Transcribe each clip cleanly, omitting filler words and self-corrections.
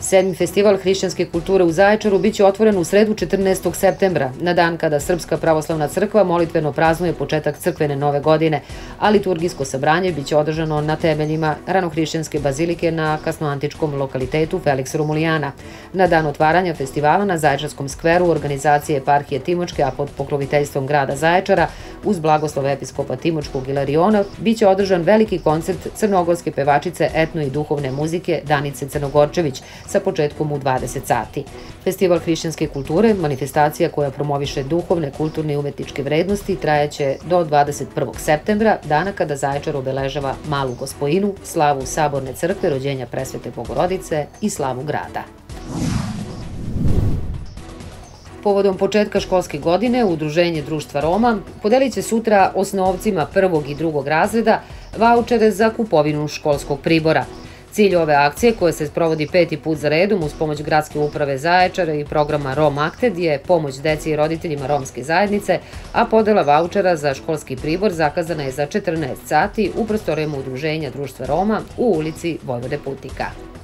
Sedmi festival hrišćanske kulture u Zaječaru biće otvoren u sredu 14. septembra, na dan kada Srpska pravoslavna crkva molitveno praznuje početak crkvene nove godine, a liturgijsko sabranje biće održano na temeljima ranohrišćanske bazilike na kasnoantičkom lokalitetu Felix Romulijana. Na dan otvaranja festivala na Zaječarskom skveru organizacije eparhije Timočke, a pod pokroviteljstvom grada Zaječara, uz blagoslov episkopa Timočkog Ilariona, biće održan veliki koncert crnogorske pevačice etno i duhovne muzike Danice Crnogorčević sa početkom u 20 sati. Festival hrišćanske kulture, manifestacija koja promoviše duhovne, kulturne i umetničke vrednosti, trajaće do 21. septembra, dana kada Zaječar obeležava Malu Gospojinu, slavu Saborne crkve, rođenja Presvete Bogorodice i slavu grada. Povodom početka školske godine, Udruženje društva Roma podelit će sutra osnovcima 1. i 2. razreda vaučere za kupovinu školskog pribora. Cilj ove akcije, koja se sprovodi 5. put za redom uz pomoć Gradske uprave Zaječara i programa Rom Acted, je pomoć deci i roditeljima romske zajednice, a podela vaučera za školski pribor zakazana je za 14 sati u prostorijama Udruženja društva Roma u ulici Vojvode Putnika.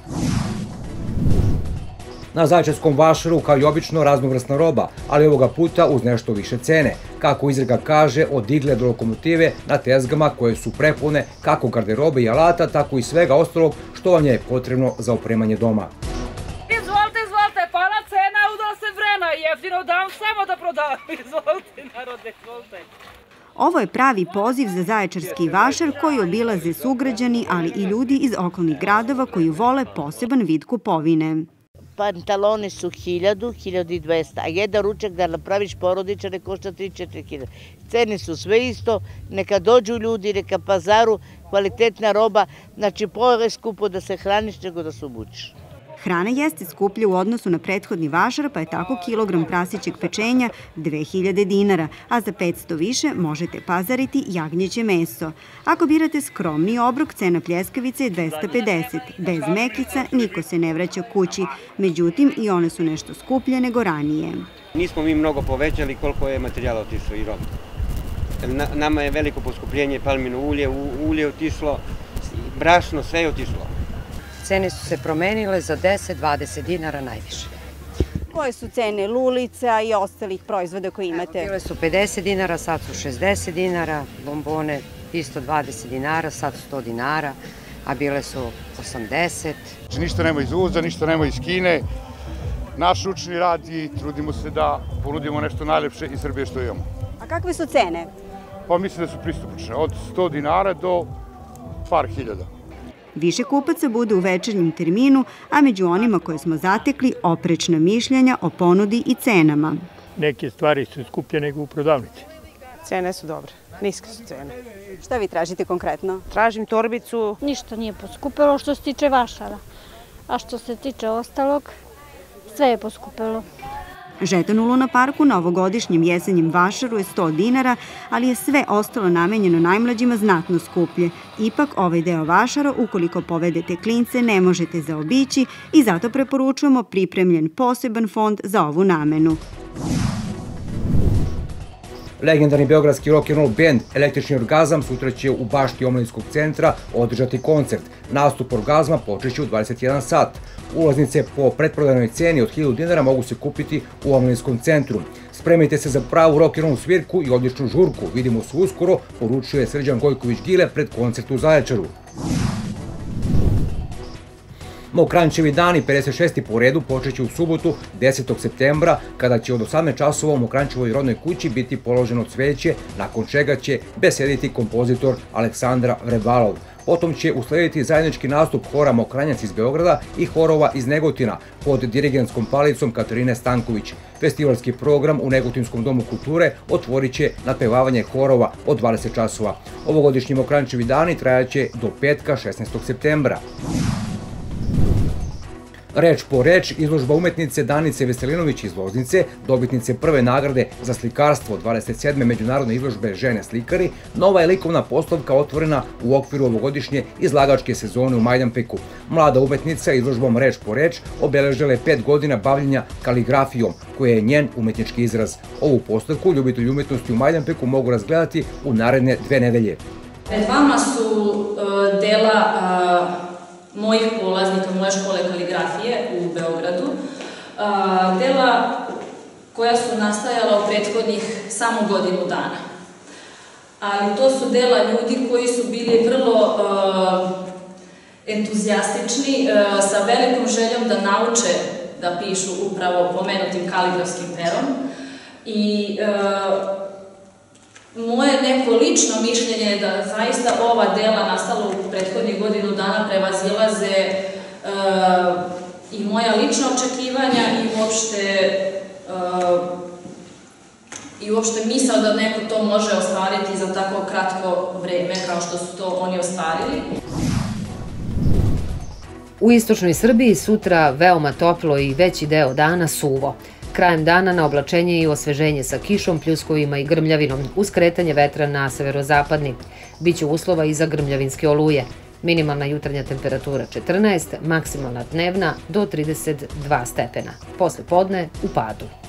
Na Zaječarskom vašaru, kao i obično, raznovrsna roba, ali ovoga puta uz nešto više cene. Kako izreka kaže, od igle do lokomotive na tezgama koje su prepune kako garderobe i alata, tako i svega ostalog što vam je potrebno za opremanje doma. Izvolite, pala cena, udao se vrena, jeftino dam samo da prodam. Izvolite, narode, izvolite. Ovo je pravi poziv za Zaječarski vašar koji obilaze sugrađani, ali i ljudi iz okolnih gradova koji vole poseban vid kupovine. Pantaloni su 1000, 1200, a jedan ručak da napraviš porodičane košta 3-4 cene su sve isto, neka dođu ljudi, neka pazaru, kvalitetna roba, znači poje skupo da se hraniš nego da se obučiš. Hrana jeste skuplja u odnosu na prethodni vašar, pa je tako kilogram prasićeg pečenja 2000 dinara, a za 500 više možete pazariti jagnjeće meso. Ako birate skromni obrok, cena pljeskavice je 250. Bez mekica niko se ne vraća kući, međutim i one su nešto skuplje nego ranije. Nismo mi mnogo povećali koliko je materijala otišlo i roba. Nama je veliko poskupljenje, palmino ulje je otišlo, brašno, sve je otišlo. Cene su se promenile za 10-20 dinara najviše. Koje su cene lulica i ostalih proizvoda koje imate? Bile su 50 dinara, sad su 60 dinara, bombone isto 20 dinara, sad 100 dinara, a bile su 80. Ništa nema iz uvoza, ništa nema iz Kine. Naš ručni rad i trudimo se da ponudimo nešto najlepše iz Srbije što imamo. A kakve su cene? Pa mislim da su pristupačne, od 100 dinara do par hiljada. Više kupaca bude u večernjem terminu, a među onima koje smo zatekli oprečna mišljenja o ponudi i cenama. Neke stvari su skuplje nego u prodavnici. Cene su dobre, niske su cene. Šta vi tražite konkretno? Tražim torbicu. Ništa nije poskupelo što se tiče vašara, a što se tiče ostalog, sve je poskupelo. Žeton u Luna parku na ovogodišnjem jesenjem vašaru je 100 dinara, ali je sve ostalo namenjeno najmlađima znatno skuplje. Ipak ovaj deo vašara, ukoliko povedete klince, ne možete zaobići i zato preporučujemo pripremljen poseban fond za ovu namenu. Legendarni beogradski rock'n'roll band Električni orgazam sutra će u bašti Omladinskog centra održati koncert. Nastup orgazma počeće u 21 sat. Ulaznice po pretprodanoj ceni od 1000 dinara mogu se kupiti u Omladinskom centru. Spremite se za pravu rock'n'roll svirku i odličnu žurku. Vidimo se uskoro, poručuje Srđan Gojković-Gile pred koncert u Zaječaru. Mokranjčevi dani, 56. po redu, počeće u subotu 10. septembra, kada će od 18 časova u Mokranjčevoj rodnoj kući biti položeno cveće, nakon čega će besediti kompozitor Aleksandar Vrebalov. Potom će uslediti zajednički nastup hora Mokranjac iz Beograda i horova iz Negotina pod dirigentskom palicom Katarine Stanković. Festivalski program u Negotinskom domu kulture otvorit će napevavanje horova od 20 časova. Ovogodišnji Mokranjčevi dani trajaće do petka 16. septembra. Reč po reč, izložba umetnice Danice Veselinović iz Loznice, dobitnice prve nagrade za slikarstvo 27. međunarodne izložbe Žene slikari, nova je likovna postavka otvorena u okviru ovogodišnje izlagačke sezone u Majdanpeku. Mlada umetnica izložbom Reč po reč obeležila je 5 godina bavljenja kaligrafijom, koja je njen umetnički izraz. Ovu postavku ljubitelji umetnosti u Majdanpeku mogu razgledati u naredne 2 nedelje. Pred vama su dela mojih polaznika moje škole kaligrafije u Beogradu. Dela koja su nastajala u prethodnih samo godinu dana. Ali to su dela ljudi koji su bili vrlo entuzijastični, sa velikom željom da nauče da pišu upravo pomenutim kaligrafskim perom. I moje neko lično mišljenje je da zaista ova dela nastala u prethodnih godinu dana prevazilaze i moja lična očekivanja i uopšte misao da neko to može ostvariti za tako kratko vreme kao što su to oni ostvarili. U istočnoj Srbiji sutra veoma toplo i veći deo dana suvo. Krajem dana na oblačenje i osveženje sa kišom, pljuskovima i grmljavinom, uz kretanje vetra na severozapadni. Biće uslova i za grmljavinske oluje. Minimalna jutarnja temperatura 14, maksimalna dnevna do 32 stepena. Posle podne u padu.